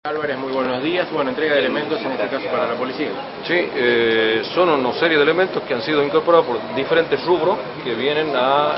Álvarez, muy buenos días. Bueno, entrega de elementos en este caso para la policía. Sí, son una serie de elementos que han sido incorporados por diferentes rubros que vienen a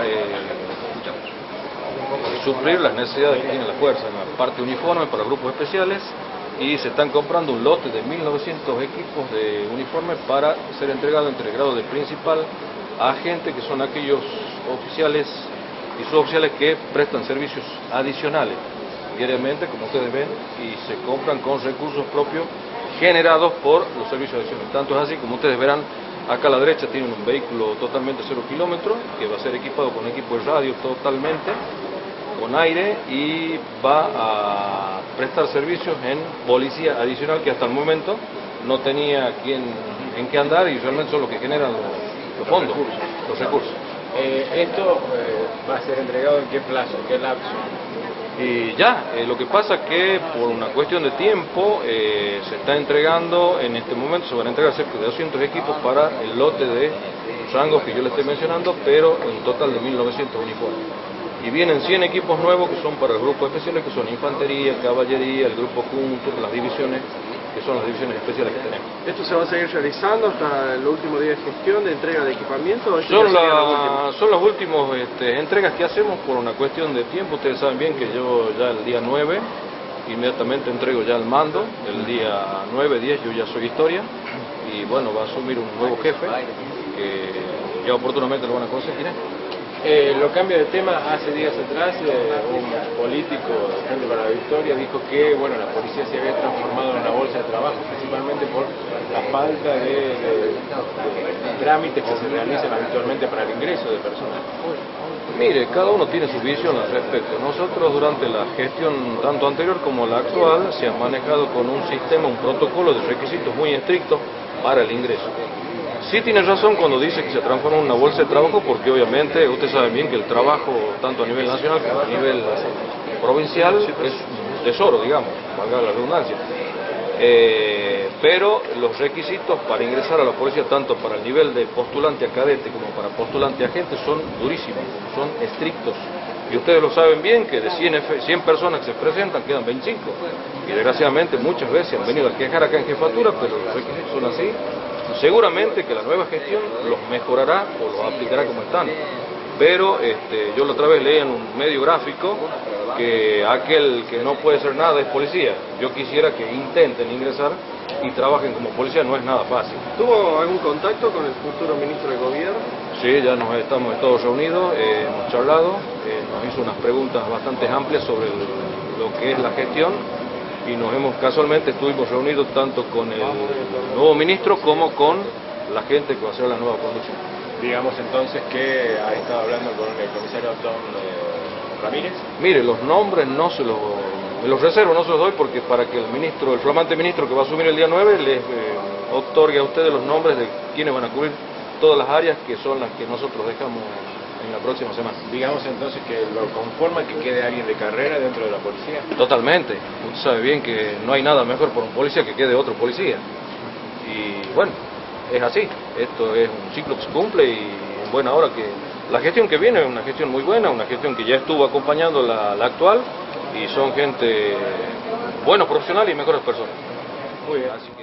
suplir las necesidades que tiene la fuerza en la parte uniforme para grupos especiales, y se están comprando un lote de 1.900 equipos de uniforme para ser entregado entre grado de principal a gente que son aquellos oficiales y suboficiales que prestan servicios adicionales diariamente, como ustedes ven, y se compran con recursos propios generados por los servicios adicionales. Tanto es así, como ustedes verán, acá a la derecha tienen un vehículo totalmente 0 kilómetros, que va a ser equipado con equipo de radio totalmente, con aire, y va a prestar servicios en policía adicional, que hasta el momento no tenía en qué andar, y realmente son los que generan los fondos, los recursos. ¿Esto va a ser entregado en qué plazo, en qué lapso? Y ya, lo que pasa es que por una cuestión de tiempo se está entregando, en este momento se van a entregar cerca de 200 equipos para el lote de rangos que yo les estoy mencionando, pero en total de 1.900 uniformes. Y vienen 100 equipos nuevos que son para el grupo especiales, que son infantería, caballería, el grupo Juntos, las divisiones, que son las divisiones especiales que tenemos. ¿Esto se va a seguir realizando hasta el último día de gestión de entrega de equipamiento? Son las últimas entregas que hacemos por una cuestión de tiempo. Ustedes saben bien que yo ya el día 9 inmediatamente entrego ya el mando. El día 9, 10 yo ya soy historia, y bueno, va a asumir un nuevo jefe que ya oportunamente lo van a conseguir. Lo cambio de tema. Hace días atrás un político de Frente para la Victoria dijo que bueno, la policía se había transformado en una bolsa de trabajo, principalmente por la falta de trámites que se realizan habitualmente para el ingreso de personas. Mire, cada uno tiene su visión al respecto. Nosotros durante la gestión tanto anterior como la actual se han manejado con un sistema, un protocolo de requisitos muy estrictos para el ingreso. Sí tiene razón cuando dice que se transforma en una bolsa de trabajo, porque obviamente ustedes saben bien que el trabajo, tanto a nivel nacional como a nivel provincial, es un tesoro, digamos, valga la redundancia. Pero los requisitos para ingresar a la policía, tanto para el nivel de postulante a cadete como para postulante a agente, son durísimos, son estrictos. Y ustedes lo saben bien, que de 100 personas que se presentan, quedan 25. Y desgraciadamente muchas veces han venido a quejar acá en jefatura, pero los requisitos son así. Seguramente que la nueva gestión los mejorará o los aplicará como están. Pero yo la otra vez leí en un medio gráfico que aquel que no puede ser nada es policía. Yo quisiera que intenten ingresar y trabajen como policía, no es nada fácil. ¿Tuvo algún contacto con el futuro ministro de Gobierno? Sí, ya estamos todos reunidos, hemos charlado, nos hizo unas preguntas bastante amplias sobre lo que es la gestión, y casualmente estuvimos reunidos tanto con el nuevo ministro como con la gente que va a hacer la nueva conducción. Digamos entonces que ha estado hablando con el comisario Don Ramírez. Mire, los nombres me los reservo, no se los doy, porque para que el flamante ministro que va a asumir el día 9 les otorgue a ustedes los nombres de quienes van a cubrir todas las áreas que son las que nosotros dejamos en la próxima semana. Digamos entonces que lo conforma que quede alguien de carrera dentro de la policía. Totalmente. Usted sabe bien que no hay nada mejor por un policía que quede otro policía. Y bueno, es así. Esto es un ciclo que se cumple, y en buena hora que la gestión que viene es una gestión muy buena, una gestión que ya estuvo acompañando la actual, y son gente buenos profesionales y mejores personas. Muy bien.